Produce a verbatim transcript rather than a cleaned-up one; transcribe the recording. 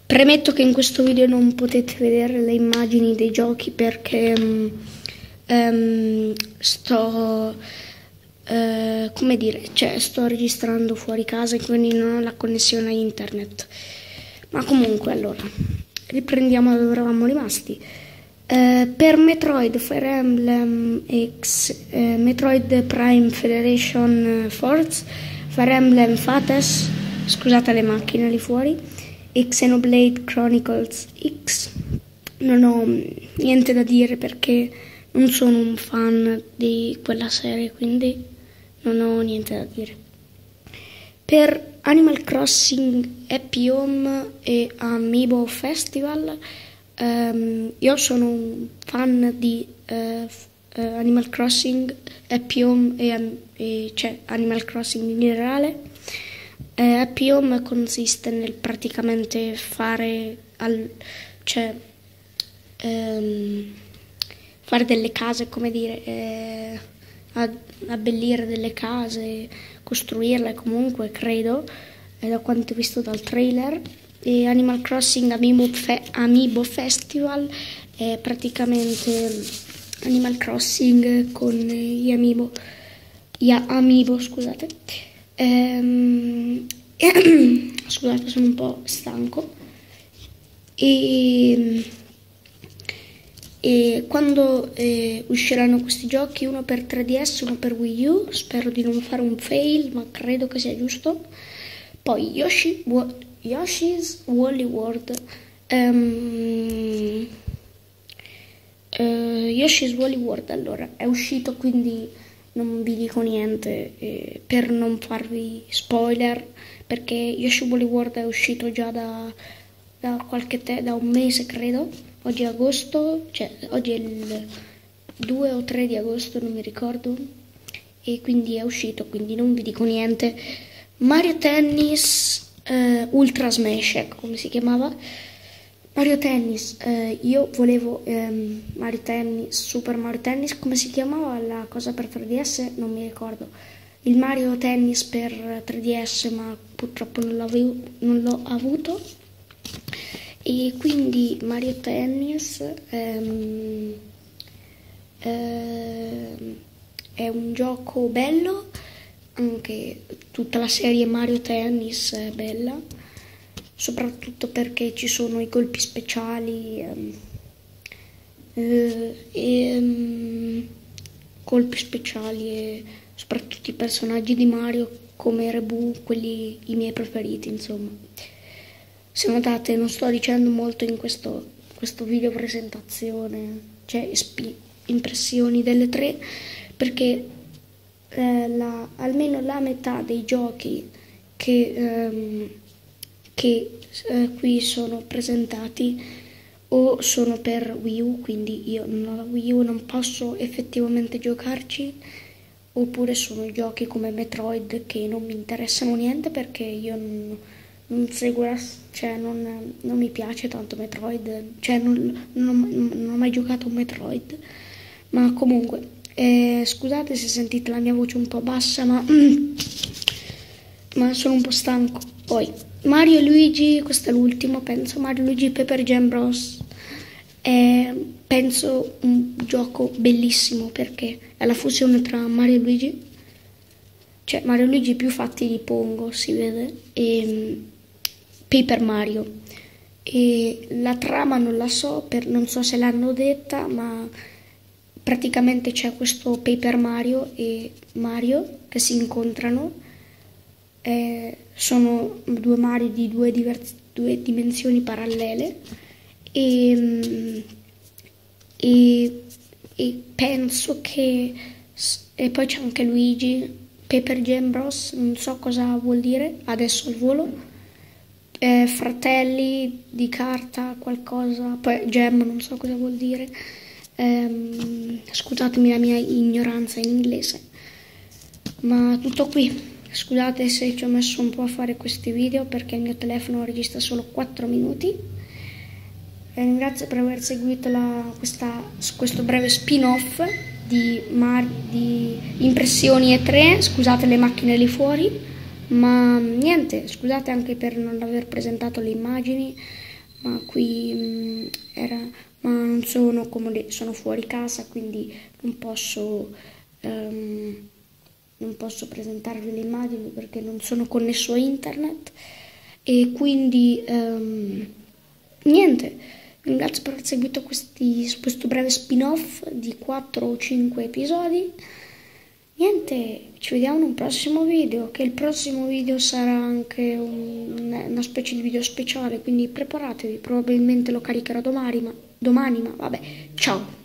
Premetto che in questo video non potete vedere le immagini dei giochi perché um, um, sto, uh, come dire, cioè sto registrando fuori casa e quindi non ho la connessione a internet. Ma comunque, allora, riprendiamo da dove eravamo rimasti. Uh, per Metroid Fire Emblem X, uh, Metroid Prime Federation Force, Fire Emblem Fates, scusate le macchine lì fuori, e Xenoblade Chronicles X, non ho niente da dire perché non sono un fan di quella serie, quindi non ho niente da dire. Per Animal Crossing Happy Home e Amiibo Festival, um, io sono un fan di uh, uh, Animal Crossing Happy Home e, e cioè Animal Crossing in generale. Eh, Happy Home consiste nel praticamente fare, al, cioè, ehm, fare delle case, come dire, eh, abbellire delle case, costruirle comunque, credo, eh, da quanto ho visto dal trailer. E Animal Crossing Amiibo, Fe Amiibo Festival è praticamente Animal Crossing con gli Amiibo, gli Amiibo, scusate. Ehm, scusate, sono un po' stanco. E, e quando eh, usciranno questi giochi, uno per tre D S, uno per Wii U, spero di non fare un fail, ma credo che sia giusto. Poi Yoshi, Yoshi's Woolly World. Um, uh, Yoshi's Woolly World, allora, è uscito, quindi non vi dico niente eh, per non farvi spoiler, perché Yoshi Woolly World è uscito già da, da qualche te da un mese, credo. Oggi è agosto, cioè oggi è il due o tre di agosto, non mi ricordo, e quindi è uscito, quindi non vi dico niente. Mario Tennis eh, Ultra Smash, ecco come si chiamava. Mario Tennis, eh, io volevo ehm, Mario Tennis, Super Mario Tennis, come si chiamava la cosa per tre D S? Non mi ricordo. Il Mario Tennis per tre D S, ma purtroppo non l'ho avuto. E quindi Mario Tennis ehm, ehm, è un gioco bello, anche tutta la serie Mario Tennis è bella, soprattutto perché ci sono i colpi speciali um, eh, e um, colpi speciali e soprattutto i personaggi di Mario come Rebu, quelli i miei preferiti, insomma. Se notate, non sto dicendo molto in questo, questo video presentazione, cioè impressioni delle tre, perché eh, la, almeno la metà dei giochi che um, che eh, qui sono presentati o sono per Wii U, quindi io non ho la Wii U, non posso effettivamente giocarci, oppure sono giochi come Metroid che non mi interessano niente perché io non, non seguo la, cioè non, non mi piace tanto Metroid, cioè non, non, non ho mai giocato a Metroid, ma comunque eh, scusate se sentite la mia voce un po' bassa, ma, ma sono un po' stanco. Poi Mario e Luigi, questo è l'ultimo, penso, Mario e Luigi Paper Jam Bros. È, penso, un gioco bellissimo perché è la fusione tra Mario e Luigi, cioè Mario e Luigi più fatti di Pongo, si vede, e Paper Mario. E la trama non la so, per, non so se l'hanno detta, ma praticamente c'è questo Paper Mario e Mario che si incontrano. Eh, sono due Mario di due, diverse, due dimensioni parallele e, e, e penso che e poi c'è anche Luigi Paper Jam Bros, non so cosa vuol dire adesso al volo, eh, fratelli di carta qualcosa, poi Jam non so cosa vuol dire, eh, scusatemi la mia ignoranza in inglese, ma tutto qui. Scusate se ci ho messo un po' a fare questi video perché il mio telefono registra solo quattro minuti. E ringrazio per aver seguito la, questa, questo breve spin-off di, di impressioni e tre. Scusate le macchine lì fuori, ma niente, scusate anche per non aver presentato le immagini. ma qui mh, era, ma non sono comode, sono fuori casa, quindi non posso, um, non posso presentarvi le immagini perché non sono connesso a internet e quindi um, niente, vi ringrazio per aver seguito questi, questo breve spin-off di quattro o cinque episodi. Niente, ci vediamo in un prossimo video, che il prossimo video sarà anche un, una specie di video speciale, quindi preparatevi, probabilmente lo caricherò domani, ma, domani, ma vabbè, ciao!